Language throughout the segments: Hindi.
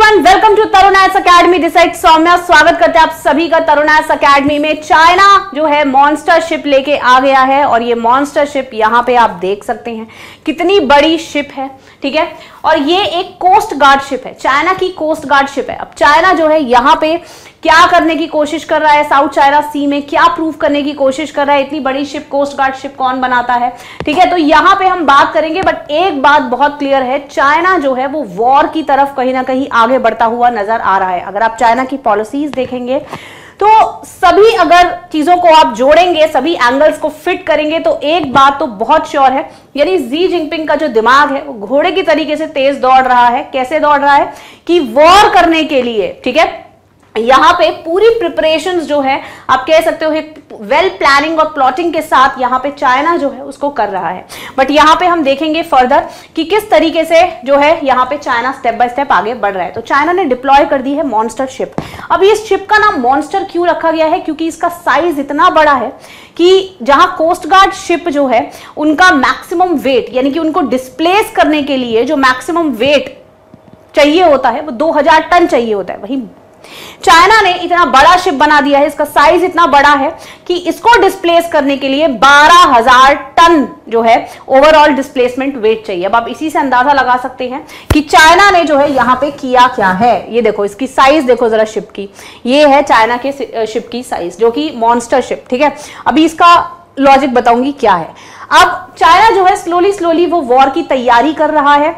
Everyone, welcome to Taruna's academy. This side Saumya, स्वागत करते हैं आप सभी का तरुणास अकेडमी में। चाइना जो है मॉन्स्टर शिप लेके आ गया है और ये मॉन्स्टर शिप यहाँ पे आप देख सकते हैं कितनी बड़ी शिप है, ठीक है। और ये एक कोस्ट गार्ड शिप है, चाइना की कोस्ट गार्ड शिप है। अब चाइना जो है यहाँ पे क्या करने की कोशिश कर रहा है, साउथ चाइना सी में क्या प्रूव करने की कोशिश कर रहा है, इतनी बड़ी शिप कोस्ट गार्ड शिप कौन बनाता है, ठीक है। तो यहाँ पे हम बात करेंगे, बट एक बात बहुत क्लियर है, चाइना जो है वो वॉर की तरफ कहीं ना कहीं आगे बढ़ता हुआ नजर आ रहा है। अगर आप चाइना की पॉलिसीज देखेंगे तो सभी अगर चीजों को आप जोड़ेंगे, सभी एंगल्स को फिट करेंगे, तो एक बात तो बहुत श्योर है, यानी शी जिनपिंग का जो दिमाग है वो घोड़े की तरीके से तेज दौड़ रहा है। कैसे दौड़ रहा है कि वॉर करने के लिए, ठीक है। यहाँ पे पूरी प्रिपरेशंस जो है आप कह सकते हो वेल प्लानिंग और प्लॉटिंग के साथ यहाँ पे चाइना जो है उसको कर रहा है। बट यहाँ पे हम देखेंगे फर्दर कि किस तरीके से जो है यहाँ पे चाइना स्टेप बाय स्टेप आगे बढ़ रहा है। तो चाइना ने डिप्लॉय कर दी है मॉन्स्टर शिप। अब इस शिप का नाम मॉन्स्टर क्यों रखा गया है, क्योंकि इसका साइज इतना बड़ा है कि जहां कोस्ट गार्ड शिप जो है उनका मैक्सिमम वेट, यानी कि उनको डिस्प्लेस करने के लिए जो मैक्सिमम वेट चाहिए होता है वो 2000 टन चाहिए होता है। वही चाइना ने इतना बड़ा शिप बना दिया है, इसका साइज इतना बड़ा है कि इसको डिस्प्लेस करने के लिए 12000 टन जो है ओवरऑल डिस्प्लेसमेंट वेट चाहिए। अब आप इसी से अंदाजा लगा सकते हैं कि चाइना ने जो है यहां पे किया क्या है। ये देखो, इसकी साइज देखो जरा शिप की, ये है चाइना के शिप की साइज जो कि मॉन्स्टर शिप, ठीक है। अभी इसका लॉजिक बताऊंगी क्या है। अब चाइना जो है स्लोली वो वॉर की तैयारी कर रहा है।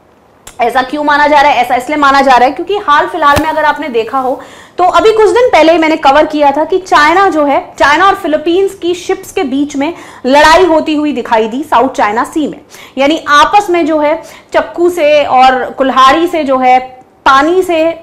ऐसा क्यों माना जा रहा है? ऐसा इसलिए माना जा रहा है क्योंकि हाल फिलहाल में अगर आपने देखा हो तो अभी कुछ दिन पहले ही मैंने कवर किया था कि चाइना जो है, चाइना और फिलीपींस की शिप्स के बीच में लड़ाई होती हुई दिखाई दी साउथ चाइना सी में। यानी आपस में जो है चक्कू से और कुल्हाड़ी से जो है, पानी से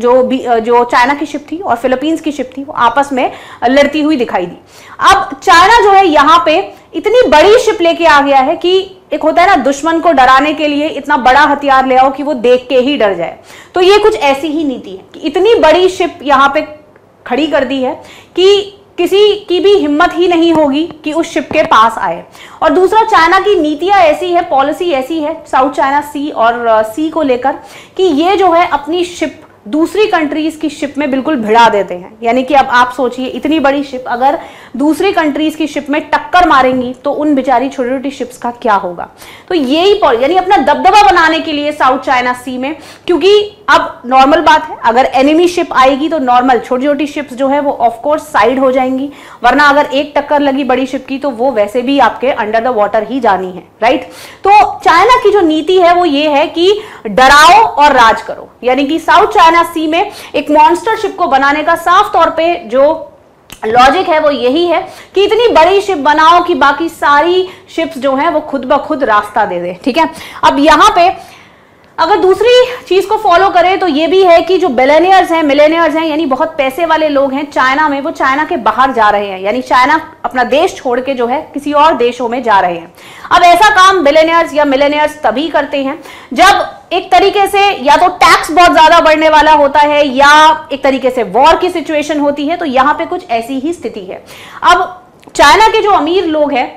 जो चाइना की शिप थी और फिलीपींस की शिप थी वो आपस में लड़ती हुई दिखाई दी। अब चाइना जो है यहाँ पे इतनी बड़ी शिप लेके आ गया है कि एक होता है ना, दुश्मन को डराने के लिए इतना बड़ा हथियार ले आओ कि वो देख के ही डर जाए। तो ये कुछ ऐसी ही नीति है कि इतनी बड़ी शिप यहाँ पे खड़ी कर दी है कि किसी की भी हिम्मत ही नहीं होगी कि उस शिप के पास आए। और दूसरा, चाइना की नीतियां ऐसी है, पॉलिसी ऐसी है साउथ चाइना सी और सी को लेकर कि ये जो है अपनी शिप दूसरी कंट्रीज की शिप में बिल्कुल भिड़ा देते हैं। यानी कि अब आप सोचिए, इतनी बड़ी शिप अगर दूसरी कंट्रीज की शिप में टक्कर मारेंगी तो उन बेचारी छोटी छोटी शिप्स का क्या होगा। तो यही यानी अपना दबदबा बनाने के लिए साउथ चाइना सी में, क्योंकि अब नॉर्मल बात है, अगर एनिमी शिप आएगी तो नॉर्मल छोटी छोटी शिप्स जो है वो ऑफकोर्स साइड हो जाएंगी, वरना अगर एक टक्कर लगी बड़ी शिप की तो वो वैसे भी आपके अंडर द वाटर ही जानी है, राइट। तो चाइना की जो नीति है वो ये है कि डराओ और राज करो। यानी कि साउथ चाइना सी में एक मॉन्स्टर शिप को बनाने का साफ तौर पे जो लॉजिक है वो यही है कि इतनी बड़ी शिप बनाओ कि बाकी सारी शिप्स जो हैं वो खुद ब खुद रास्ता दे दे, ठीक है। अब यहां पे अगर दूसरी चीज को फॉलो करें तो ये भी है कि जो बिलियनियर्स हैं, मिलेनियर्स हैं, यानी बहुत पैसे वाले लोग हैं चाइना में, वो चाइना के बाहर जा रहे हैं। यानी चाइना अपना देश छोड़ के जो है किसी और देशों में जा रहे हैं। अब ऐसा काम बिलियनियर्स या मिलेनियर्स तभी करते हैं जब एक तरीके से या तो टैक्स बहुत ज्यादा बढ़ने वाला होता है या एक तरीके से वॉर की सिचुएशन होती है। तो यहां पे कुछ ऐसी ही स्थिति है। अब चाइना के जो अमीर लोग हैं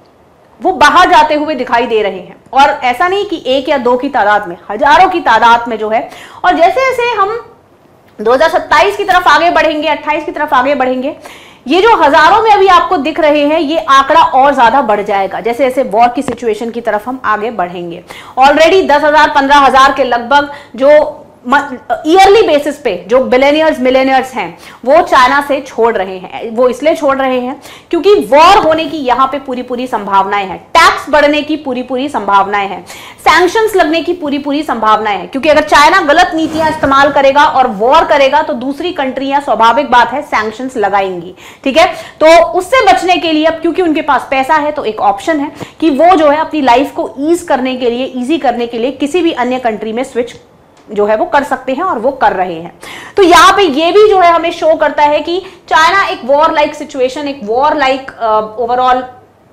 वो बाहर जाते हुए दिखाई दे रहे हैं, और ऐसा नहीं कि एक या दो की तादाद में, हजारों की तादाद में जो है। और जैसे जैसे हम 2027 की तरफ आगे बढ़ेंगे, 28 की तरफ आगे बढ़ेंगे, ये जो हजारों में अभी आपको दिख रहे हैं ये आंकड़ा और ज्यादा बढ़ जाएगा जैसे जैसे वॉर की सिचुएशन की तरफ हम आगे बढ़ेंगे। ऑलरेडी 10,000 15,000 के लगभग जो ईयरली बेसिस पे जो बिलियनियर्स मिलेनियर्स हैं वो चाइना से छोड़ रहे हैं। वो इसलिए छोड़ रहे हैं क्योंकि वॉर होने की यहां पे पूरी संभावनाएं हैं, टैक्स बढ़ने की पूरी संभावनाएं हैं, सैंक्शंस लगने की पूरी संभावनाएं हैं। क्योंकि अगर चाइना गलत नीतियां इस्तेमाल करेगा और वॉर करेगा तो दूसरी कंट्रियां स्वाभाविक बात है सैंक्शंस लगाएंगी, ठीक है। तो उससे बचने के लिए अब क्योंकि उनके पास पैसा है तो एक ऑप्शन है कि वो जो है अपनी लाइफ को ईजी करने के लिए किसी भी अन्य कंट्री में स्विच जो है वो कर सकते हैं, और वो कर रहे हैं। तो यहां पे ये भी जो है हमें शो करता है कि चाइना एक वॉर लाइक सिचुएशन, एक वॉर लाइक ओवरऑल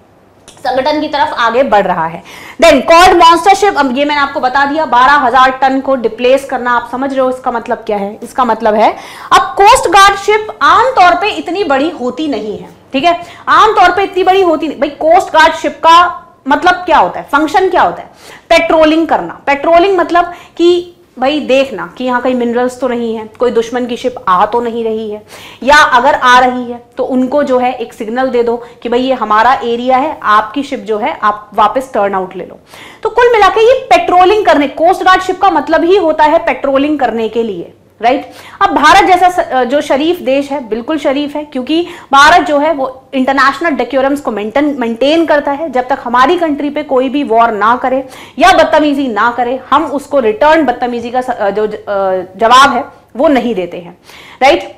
संगठन की तरफ आगे बढ़ रहा है। देन कॉल्ड मॉन्स्टर शिप, अब ये मैंने आपको बता दिया, 12,000 टन को डिप्लेस करना। आप समझ रहे हो इसका मतलब क्या है? इसका मतलब है अब कोस्ट गार्ड शिप आमतौर पे इतनी बड़ी होती नहीं है, ठीक है। आमतौर पे इतनी बड़ी होती नहीं। भाई कोस्ट गार्ड शिप का मतलब क्या होता है, फंक्शन क्या होता है? पेट्रोलिंग करना। पेट्रोलिंग मतलब कि भाई देखना कि यहाँ कहीं मिनरल्स तो नहीं है, कोई दुश्मन की शिप आ तो नहीं रही है, या अगर आ रही है तो उनको जो है एक सिग्नल दे दो कि भाई ये हमारा एरिया है, आपकी शिप जो है आप वापस टर्न आउट ले लो। तो कुल मिलाकर ये पेट्रोलिंग करने, कोस्ट गार्ड शिप का मतलब ही होता है पेट्रोलिंग करने के लिए, राइट। अब भारत जैसा जो शरीफ देश है, बिल्कुल शरीफ है, क्योंकि भारत जो है वो इंटरनेशनल डेकोरम्स को मेंटेन करता है। जब तक हमारी कंट्री पे कोई भी वॉर ना करे या बदतमीजी ना करे, हम उसको रिटर्न बदतमीजी का जो जवाब है वो नहीं देते हैं, राइट।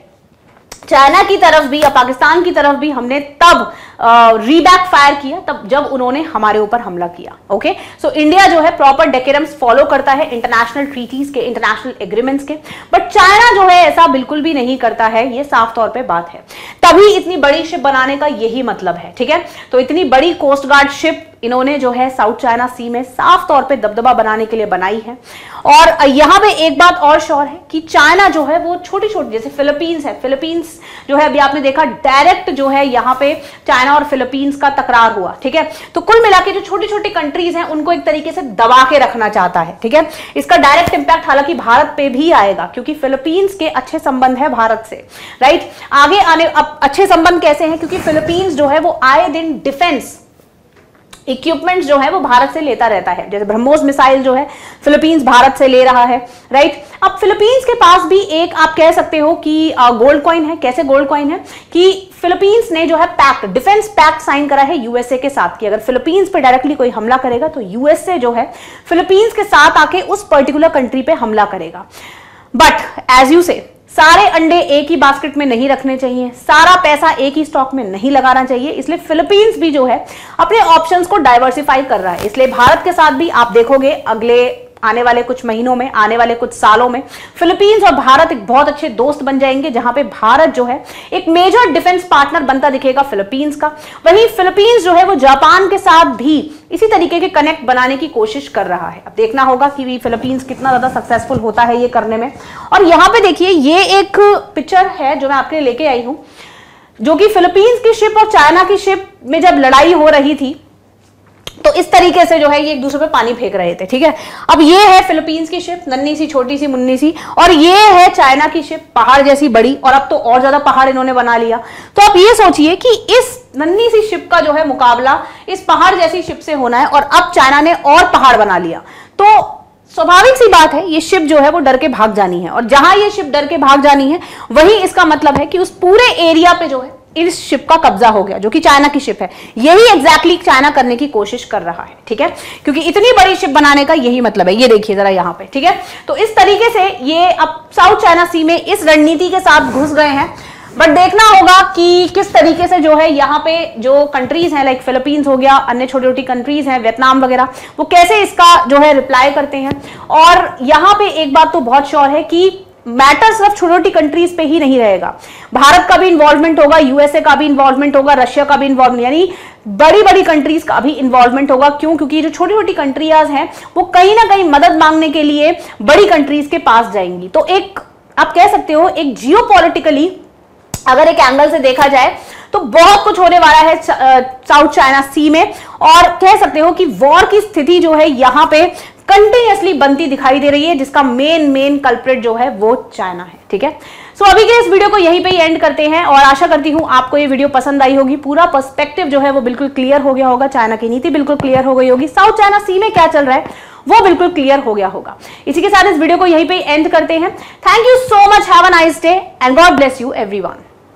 चाइना की तरफ भी या पाकिस्तान की तरफ भी हमने तब रीबैक फायर किया तब जब उन्होंने हमारे ऊपर हमला किया। ओके, सो इंडिया जो है प्रॉपर डेकोरम्स फॉलो करता है, इंटरनेशनल ट्रीटीज के, इंटरनेशनल एग्रीमेंट्स के, बट चाइना जो है ऐसा बिल्कुल भी नहीं करता है, ये साफ तौर पे बात है। तभी इतनी बड़ी शिप बनाने का यही मतलब है, ठीक है। तो इतनी बड़ी कोस्ट गार्ड शिप इन्होंने जो है साउथ चाइना सी में साफ तौर पे दबदबा बनाने के लिए बनाई है। और यहां पे एक बात और श्योर है कि चाइना जो है वो छोटी छोटी, जैसे फिलीपींस है, फिलीपींस जो है अभी आपने देखा डायरेक्ट जो है यहाँ पे चाइना और फिलीपींस का तकरार हुआ, ठीक है। तो कुल मिला के जो छोटी छोटी कंट्रीज हैं उनको एक तरीके से दबा के रखना चाहता है, ठीक है। इसका डायरेक्ट इंपैक्ट हालांकि भारत पे भी आएगा, क्योंकि फिलीपींस के अच्छे संबंध है भारत से, राइट। आगे आने अब अच्छे संबंध कैसे हैं, क्योंकि फिलीपींस जो है वो आए दिन डिफेंस इक्विपमेंट्स जो है वो भारत से लेता रहता है। जैसे ब्रह्मोस मिसाइल जो है फिलीपींस भारत से ले रहा है, राइट। अब फिलीपींस के पास भी एक आप कह सकते हो कि गोल्ड कॉइन है। कैसे गोल्ड कॉइन है कि फिलीपींस ने जो है पैक्ट, डिफेंस पैक्ट साइन करा है यूएसए के साथ कि अगर फिलीपींस पे डायरेक्टली कोई हमला करेगा तो यूएसए जो है फिलीपींस के साथ आके उस पर्टिकुलर कंट्री पे हमला करेगा। बट एज यू से सारे अंडे एक ही बास्केट में नहीं रखने चाहिए, सारा पैसा एक ही स्टॉक में नहीं लगाना चाहिए, इसलिए फिलीपींस भी जो है अपने ऑप्शंस को डाइवर्सिफाई कर रहा है। इसलिए भारत के साथ भी आप देखोगे अगले आने वाले कुछ महीनों में, आने वाले कुछ सालों में फिलीपींस और भारत एक बहुत अच्छे दोस्त बन जाएंगे, जहां पे भारत जो है एक मेजर डिफेंस पार्टनर बनता दिखेगा फिलीपींस का। वहीं फिलीपींस जो है वो जापान के साथ भी इसी तरीके के कनेक्ट बनाने की कोशिश कर रहा है। अब देखना होगा कि फिलीपींस कितना ज्यादा सक्सेसफुल होता है ये करने में। और यहां पे देखिए ये एक पिक्चर है जो मैं आपके लिए लेके आई हूं, जो कि फिलीपींस की शिप और चाइना की शिप में जब लड़ाई हो रही थी तो इस तरीके से जो है ये एक दूसरे पे पानी फेंक रहे थे, ठीक है। अब ये है फिलीपींस की शिप, नन्ही सी छोटी सी मुन्नी सी, और ये है चाइना की शिप, पहाड़ जैसी बड़ी, और अब तो और ज्यादा पहाड़ इन्होंने बना लिया। तो आप ये सोचिए कि इस नन्ही सी शिप का जो है मुकाबला इस पहाड़ जैसी शिप से होना है, और अब चाइना ने और पहाड़ बना लिया। तो स्वाभाविक सी बात है ये शिप जो है वो डर के भाग जानी है, और जहां ये शिप डर के भाग जानी है वही इसका मतलब है कि उस पूरे एरिया पे जो है इस शिप का कब्जा हो गया, जो कि चाइना की शिप है। यही एग्जैक्टली चाइना करने की कोशिश कर रहा है, ठीक है, क्योंकि इतनी बड़ी शिप बनाने का यही मतलब है। ये देखिए जरा यहाँ पे, ठीक है। तो इस तरीके से ये अब साउथ चाइना सी में इस रणनीति के साथ घुस गए हैं। बट देखना होगा कि किस तरीके से जो है यहाँ पे जो कंट्रीज हैं, लाइक फिलीपींस हो गया, अन्य छोटी छोटी कंट्रीज हैं, वियतनाम वगैरह, वो कैसे इसका जो है रिप्लाई करते हैं। और यहाँ पे एक बात तो बहुत श्योर है कि मैटर सिर्फ छोटी छोटी कंट्रीज पे ही नहीं रहेगा, भारत का भी इन्वॉल्वमेंट होगा, यूएसए का भी इन्वॉल्वमेंट होगा, रशिया का भी इन्वॉल्वमेंट, यानी बड़ी बड़ी कंट्रीज का भी इन्वॉल्वमेंट होगा। क्यों? क्योंकि जो छोटी छोटी कंट्रीज हैं वो कहीं ना कहीं मदद मांगने के लिए बड़ी कंट्रीज के पास जाएंगी। तो एक आप कह सकते हो एक जियोपॉलिटिकली अगर एक एंगल से देखा जाए तो बहुत कुछ होने वाला है साउथ चाइना सी में, और कह सकते हो कि वॉर की स्थिति जो है यहाँ पे कंटिन्यूअसली बनती दिखाई दे रही है, जिसका मेन कल्प्रिट जो है वो चाइना है, ठीक है। सो अभी के इस वीडियो को यहीं पे ही एंड करते हैं, और आशा करती हूं आपको ये वीडियो पसंद आई होगी। पूरा पर्सपेक्टिव जो है वो बिल्कुल क्लियर हो गया होगा, चाइना की नीति बिल्कुल क्लियर हो गई होगी, साउथ चाइना सी में क्या चल रहा है वो बिल्कुल क्लियर हो गया होगा। इसी के साथ इस वीडियो को यहीं पे एंड करते हैं। Thank you so much, have a nice day and God bless you everyone.